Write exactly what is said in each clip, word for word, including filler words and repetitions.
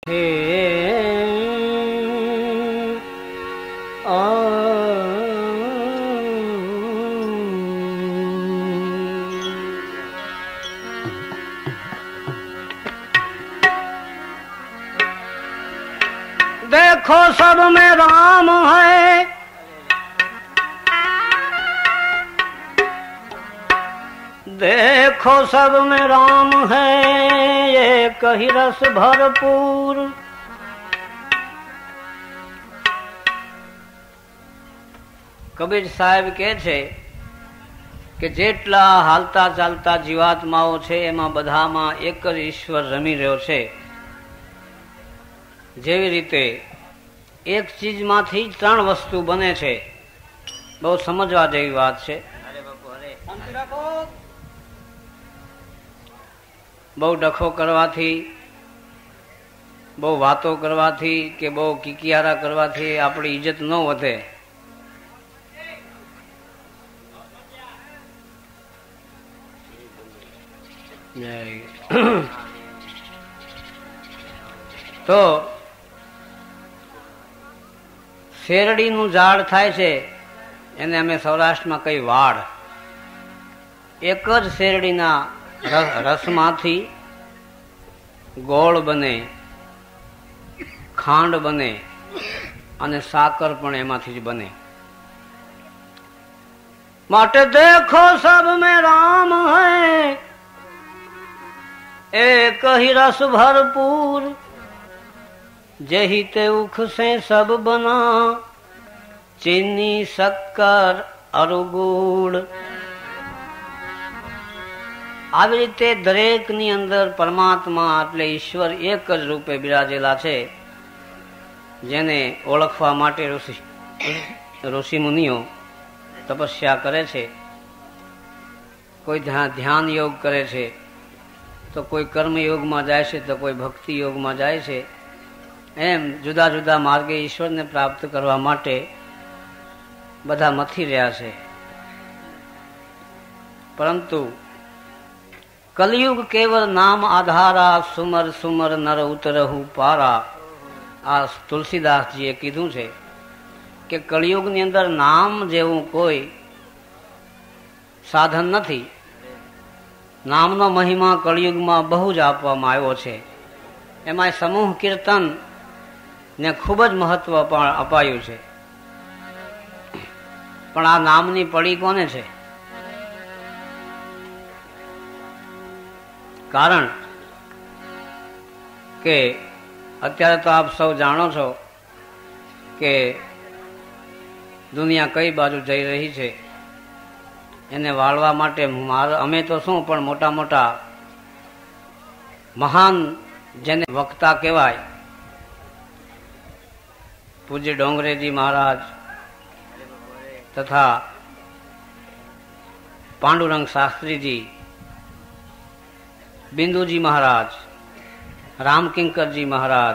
हे आ देखो सब में राम है, देखो सब में राम है, ये कही रस भरपूर। कबीर साहेब કહે છે કે જેટલા હાલતા ચાલતા જીવાત્માઓ છે એમાં બધામાં એક જ ઈશ્વર રમી રહ્યો છે। જેવી રીતે એક ચીજમાંથી ત્રણ વસ્તુ બને છે। બહુ સમજવા જેવી વાત છે। બહુ ડખો કરવાથી, બહુ વાતો કરવાથી કે બહુ કિકિયારા કરવાથી આપણી ઇજ્જત ન વધે। તો શેરડીનું ઝાડ થાય છે એને અમે સૌરાષ્ટ્રમાં કઈ વાડ। એક જ શેરડીના રસમાંથી ગોળ બને, ખાંડ બને અને સાકર પણ એમાંથી જ બને। માટે દેખો સબ में राम है, एक ही रस भरपूर। जही ते उख से सब बना, चीनी शक्कर अरु गुड़। આવી રીતે દરેકની અંદર પરમાત્મા એટલે ઈશ્વર એક જ રૂપે બિરાજેલા છે, જેને ઓળખવા માટે ઋષિ ઋષિ મુનિઓ તપસ્યા કરે છે। કોઈ ધ્યાન યોગ કરે છે, તો કોઈ કર્મયોગમાં જાય છે, તો કોઈ ભક્તિ યોગમાં જાય છે। એમ જુદા જુદા માર્ગે ઈશ્વરને પ્રાપ્ત કરવા માટે બધા મથી રહ્યા છે। પરંતુ कलयुग केवल नाम आधारा, सुमर सुमर नर उतरहु पारा। आ तुलसीदास जी ए कीधुं छे के कलयुग नी अंदर नाम जेवुं कोई साधन नथी। नामनो महिमा कलयुग में बहु ज आपवामां आव्यो छे। एमां समूह कीर्तन ने खूब ज महत्व अपायुं छे। पण आ नामनी पड़ी कोने छे? कारण के अत्यारे तो आप सब जाणो छो के दुनिया कई बाजू जई रही छे। एने वाळवा माटे मार अमे तो शुं पण मोटा मोटा महान जेने वक्ता कहेवाय, पूज्य डोंगरेजी महाराज तथा पांडुरंग शास्त्री जी, बिंदुजी महाराज, रामकिंकर जी महाराज,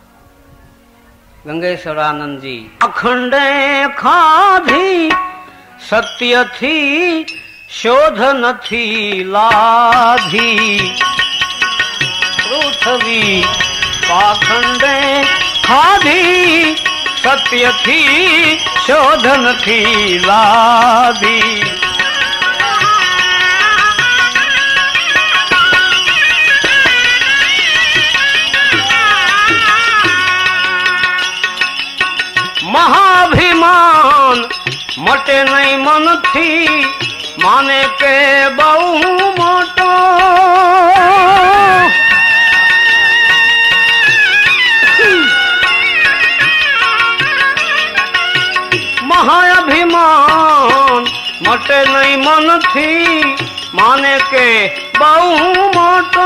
गंगेश्वरानंद जी। अखंडे खाधी सत्य थी शोध नथी लाधी, पृथ्वी पाखंडे खाधी सत्य थी शोध नथी लाधी। महाभिमान मटे नहीं मन थी, माने के बहु मोटो। महाअभिमान मटे नहीं मन थी, माने के बहु मोटो।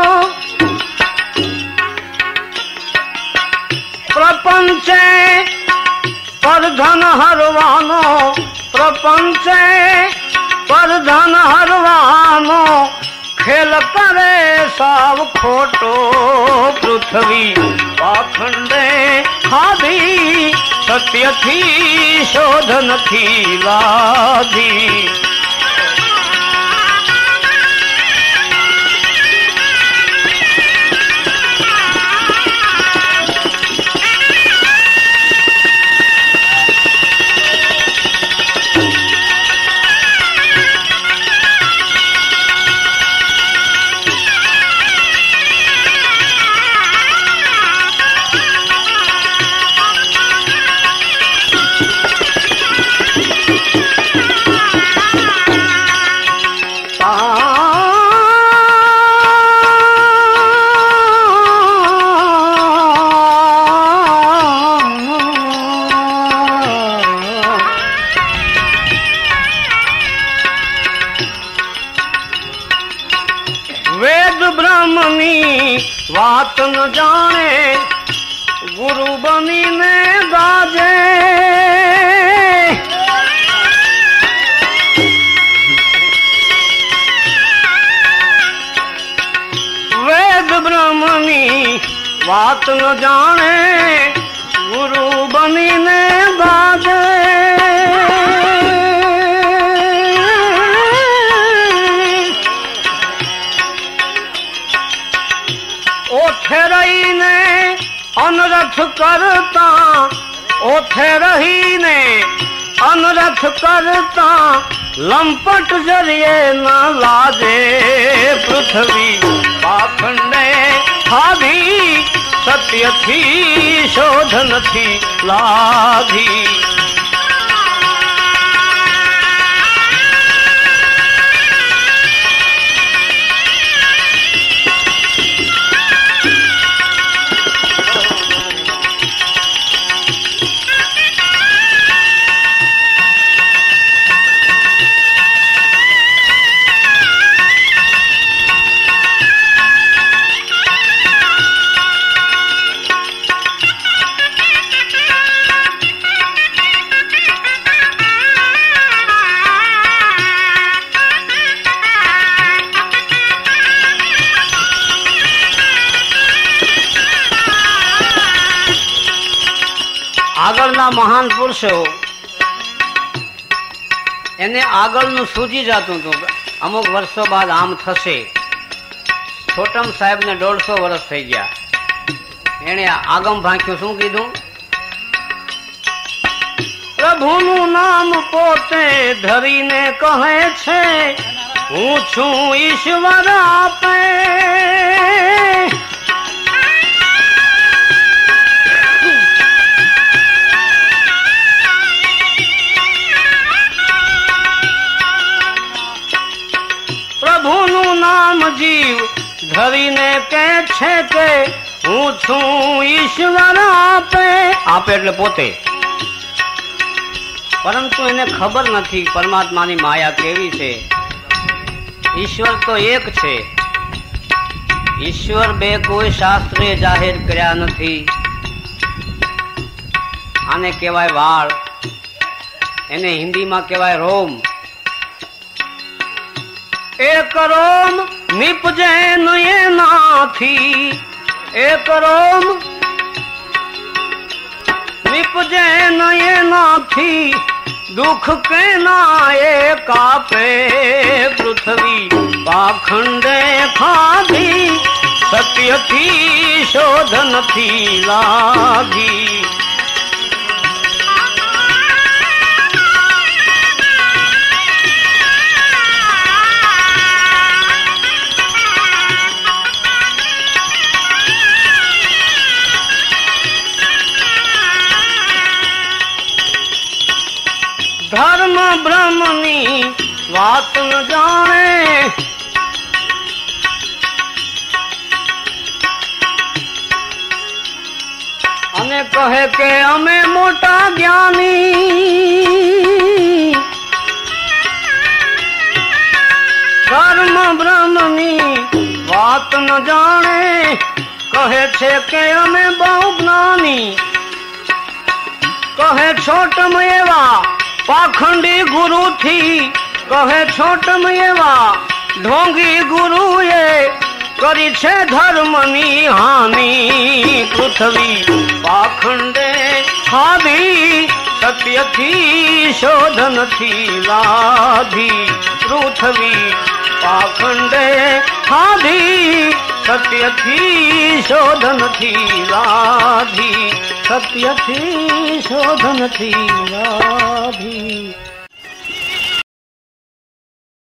प्रपंचे पर धन हरवानो, प्रपंच पर धन हरवानो, खेल करे साव खोटो। पृथ्वी पाखंडे खाधी सत्य थी शोध नथी लाधी। વાત ન જાણે ગુરુ બનીને ગાજે ઓઠે રહીને અનરથ કરતા ઓઠે રહીને અનરથ કરતા લંપટ જરીએ ન લાગે પૃથ્વી પાખંડે ખાધી સત્યથી શોધ નથી લાધી આગળના મહાન પુરુષો એને આગળનું સૂજી જતું હતું અમુક વર્ષો બાદ આમ થશે. છોટમ સાહેબ ને દોઢસો વર્ષ થઈ ગયા. એને આગમ ભાંખ્યું શું કીધું? પ્રભુનું નામ પોતે ધરીને કહે છે હું છું ઈશ્વર આપે. પ્રભુનું નામ જીવ ધરીને કહે છે કે હું છું ઈશ્વર આપે. આપે એટલે પોતે. પરંતુ એને ખબર નથી પરમાત્માની માયા કેવી છે. ઈશ્વર તો એક છે. ઈશ્વર બે કોઈ શાસ્ત્રે જાહેર કર્યા નથી. આને કહેવાય વાળ, એને હિન્દીમાં કહેવાય રોમ. એક રોમ નિપજે નયનાથી, એક રોમ નિપજે નયનાથી દુઃખ કેના એ કાપે. પૃથ્વી પાખંડે ખાધી સત્યથી શોધ નથી લાગી. ધર્મ બ્રહ્મની વાત ન જાણે અને કહે કે અમે મોટા જ્ઞાની. ધર્મ બ્રહ્મની વાત ન જાણે કહે છે કે અમે બહુ જ્ઞાની. કહે છોટમ એવા પાખંડી ગુરુ થી, કહે છોટમ એવા ઢોંગી ગુરુએ કરી છે ધર્મની હાની. પૃથ્વી પાખંડે ખાધી સત્યથી શોધ નથી લાધી. પૃથ્વી પાખંડે ખાધી સત્યથી શોધ નથી લાધી. સત્યથી શોધ નથી લાધી.